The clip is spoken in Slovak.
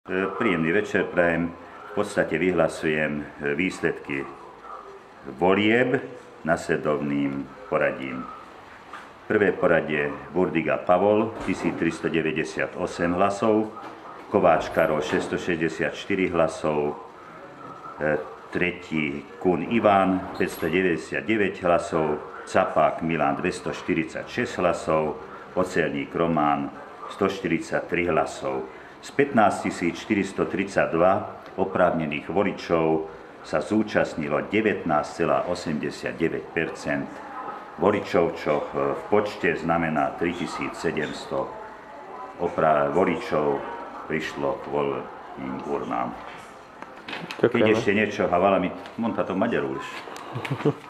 Príjemný večer prajem. V podstate vyhlasujem výsledky volieb nasledovným poradím. Prvé poradie Burdiga Pavol 1398 hlasov, Kováč Karol 664 hlasov, tretí Kun Ivan 599 hlasov, Capák Milan 246 hlasov, Ocelník Román 143 hlasov. Z 15 432 oprávnených voličov sa zúčastnilo 19,89% voličov, čo v počte znamená 3700 voličov prišlo k volebným urnám. Keď ešte niečo, havala mi, monta to Maďarul.